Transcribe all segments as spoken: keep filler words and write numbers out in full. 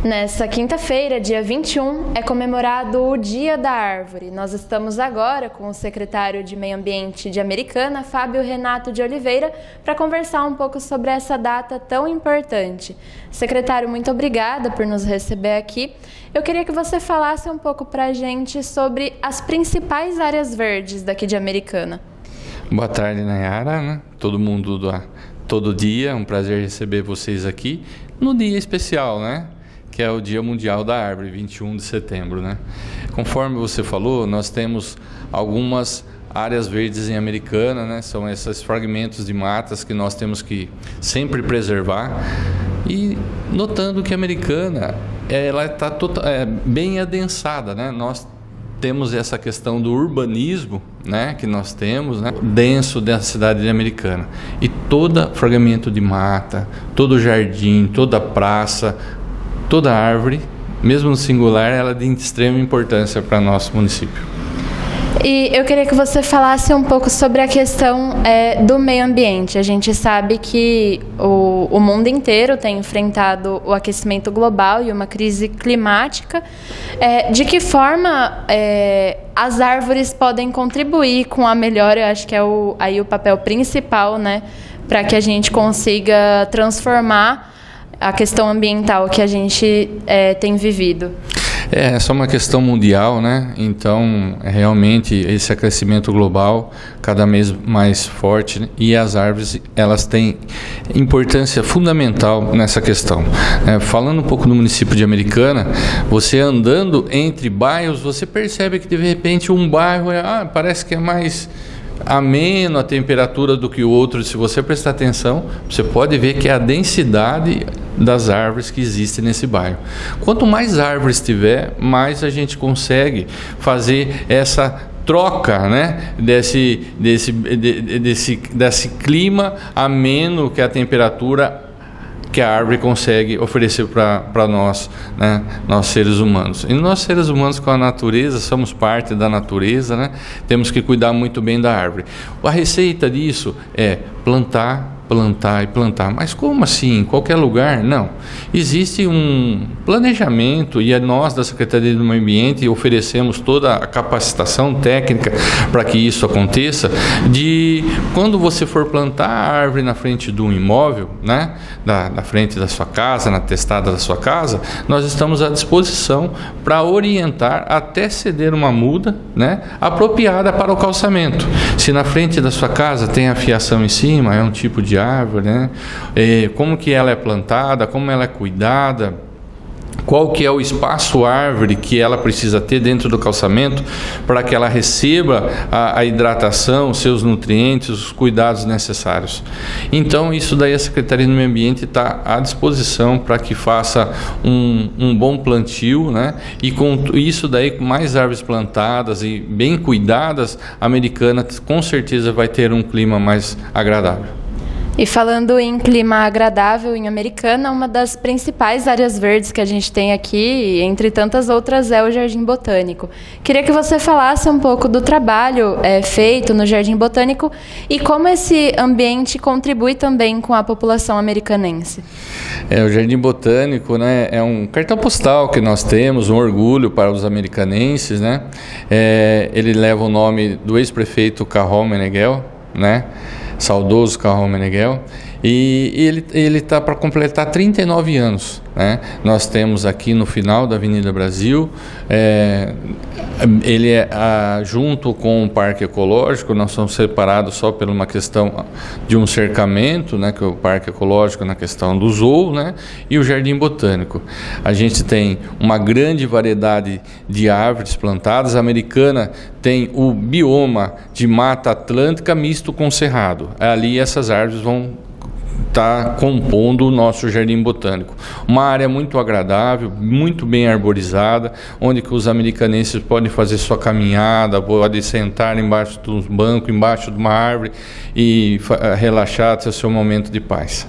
Nessa quinta-feira, dia vinte e um, é comemorado o Dia da Árvore. Nós estamos agora com o secretário de Meio Ambiente de Americana, Fábio Renato de Oliveira, para conversar um pouco sobre essa data tão importante. Secretário, muito obrigada por nos receber aqui. Eu queria que você falasse um pouco para a gente sobre as principais áreas verdes daqui de Americana. Boa tarde, Nayara, né? Todo mundo do, todo dia, é um prazer receber vocês aqui no dia especial, né? Que é o Dia Mundial da Árvore, vinte e um de setembro, né? Conforme você falou, nós temos algumas áreas verdes em Americana, né? São esses fragmentos de matas que nós temos que sempre preservar. E notando que a Americana, ela está tota, é, bem adensada, né? Nós temos essa questão do urbanismo, né, que nós temos, né, denso da cidade de Americana. E todo fragmento de mata, todo jardim, toda praça, toda árvore, mesmo no singular, ela é de extrema importância para nosso município. E eu queria que você falasse um pouco sobre a questão é, do meio ambiente. A gente sabe que o, o mundo inteiro tem enfrentado o aquecimento global e uma crise climática. É, de que forma é, as árvores podem contribuir com a melhora? Eu acho que é o, aí o papel principal, né, para que a gente consiga transformar a questão ambiental que a gente é, tem vivido. É, essa é uma questão mundial, né? Então, é realmente esse aquecimento global cada vez mais forte, né? E as árvores, elas têm importância fundamental nessa questão. É, falando um pouco do município de Americana, você andando entre bairros, você percebe que de repente um bairro é, ah, parece que é mais ameno a temperatura do que o outro. Se você prestar atenção, você pode ver que é a densidade das árvores que existem nesse bairro. Quanto mais árvores tiver, mais a gente consegue fazer essa troca, né, desse, desse, de, desse, desse clima ameno que a temperatura que a árvore consegue oferecer para nós, né, nós seres humanos. E nós seres humanos com a natureza, somos parte da natureza, né, temos que cuidar muito bem da árvore. A receita disso é plantar, plantar e plantar. Mas como assim? Em qualquer lugar? Não. Existe um planejamento e nós da Secretaria do Meio Ambiente oferecemos toda a capacitação técnica para que isso aconteça, de quando você for plantar a árvore na frente de um imóvel, né, da, da frente da sua casa, na testada da sua casa, nós estamos à disposição para orientar até ceder uma muda, né, apropriada para o calçamento. Se na frente da sua casa tem a fiação em cima, é um tipo de árvore, né? É, como que ela é plantada, como ela é cuidada, qual que é o espaço árvore que ela precisa ter dentro do calçamento para que ela receba a, a hidratação, seus nutrientes, os cuidados necessários. Então isso daí a Secretaria do Meio Ambiente está à disposição para que faça um, um bom plantio, né? E com isso daí, com mais árvores plantadas e bem cuidadas, a Americana com certeza vai ter um clima mais agradável. E falando em clima agradável em Americana, uma das principais áreas verdes que a gente tem aqui, entre tantas outras, é o Jardim Botânico. Queria que você falasse um pouco do trabalho é, feito no Jardim Botânico e como esse ambiente contribui também com a população americanense. É, o Jardim Botânico, né, é um cartão postal que nós temos, um orgulho para os americanenses, né? É, ele leva o nome do ex-prefeito Carol Meneghel, né? Saudoso Carol Meneghel, e ele ele está para completar trinta e nove anos, né? Nós temos aqui no final da Avenida Brasil, é, ele é a, junto com o Parque Ecológico, nós somos separados só por uma questão de um cercamento, né, que é o Parque Ecológico na questão do zoo, né, e o Jardim Botânico. A gente tem uma grande variedade de árvores plantadas. A Americana tem o bioma de Mata Atlântica misto com cerrado. Ali essas árvores vão está compondo o nosso Jardim Botânico. Uma área muito agradável, muito bem arborizada, onde que os americanenses podem fazer sua caminhada, podem sentar embaixo de um banco, embaixo de uma árvore e relaxar, ter o seu momento de paz.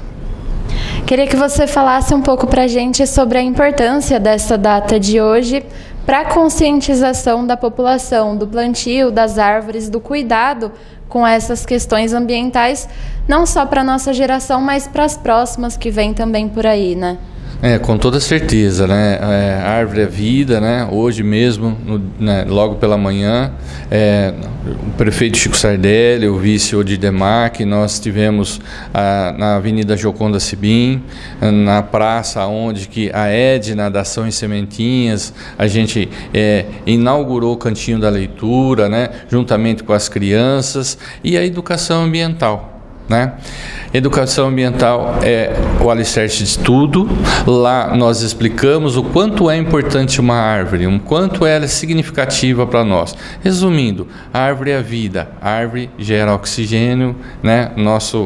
Queria que você falasse um pouco para a gente sobre a importância dessa data de hoje para a conscientização da população, do plantio das árvores, do cuidado com essas questões ambientais, não só para a nossa geração, mas para as próximas que vêm também por aí, né? É, com toda certeza, né? É, a árvore é vida, né? Hoje mesmo, no, né, logo pela manhã, é, o prefeito Chico Sardelli, o vice Odir Demarque, nós tivemos a, na Avenida Joconda Sibim, na praça onde que a Edna da Ação em Sementinhas, a gente é, inaugurou o Cantinho da Leitura, né? Juntamente com as crianças, e a educação ambiental. Né? Educação ambiental é o alicerce de tudo. Lá nós explicamos o quanto é importante uma árvore, o quanto ela é significativa para nós. Resumindo, a árvore é a vida, a árvore gera oxigênio, né? Nosso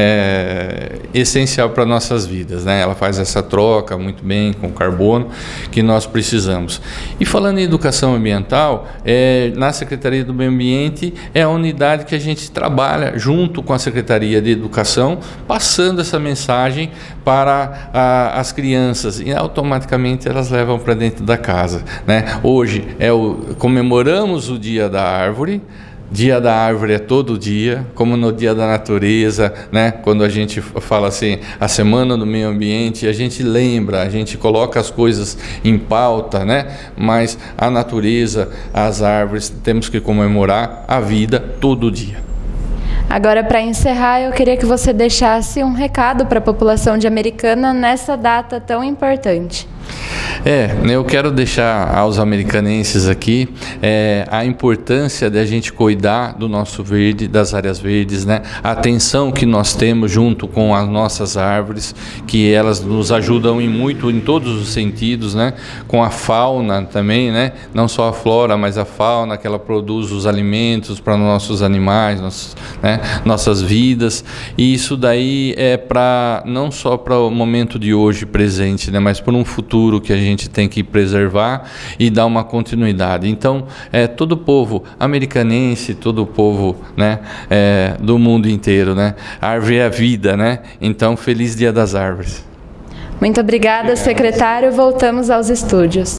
é, essencial para nossas vidas, né? Ela faz essa troca muito bem com o carbono que nós precisamos. E falando em educação ambiental, é, na Secretaria do Meio Ambiente é a unidade que a gente trabalha junto com a Secretaria de Educação, passando essa mensagem para a, as crianças, e automaticamente elas levam para dentro da casa, né? Hoje é o, comemoramos o Dia da Árvore. Dia da Árvore é todo dia, como no Dia da Natureza, né? Quando a gente fala assim, a Semana do Meio Ambiente, a gente lembra, a gente coloca as coisas em pauta, né? Mas a natureza, as árvores, temos que comemorar a vida todo dia. Agora, para encerrar, eu queria que você deixasse um recado para a população de Americana nessa data tão importante. É, eu quero deixar aos americanenses aqui é, a importância de a gente cuidar do nosso verde, das áreas verdes, né? A atenção que nós temos junto com as nossas árvores, que elas nos ajudam em muito, em todos os sentidos, né? Com a fauna também, né? Não só a flora, mas a fauna, que ela produz os alimentos para nossos animais, nossos, né? Nossas vidas. E isso daí é para não só para o momento de hoje presente, né? Mas para um futuro que a gente tem que preservar e dar uma continuidade. Então, é, todo o povo americanense, todo o povo, né, é, do mundo inteiro, né? A árvore é a vida, né? Então, feliz Dia das Árvores. Muito obrigada, secretário. Voltamos aos estúdios.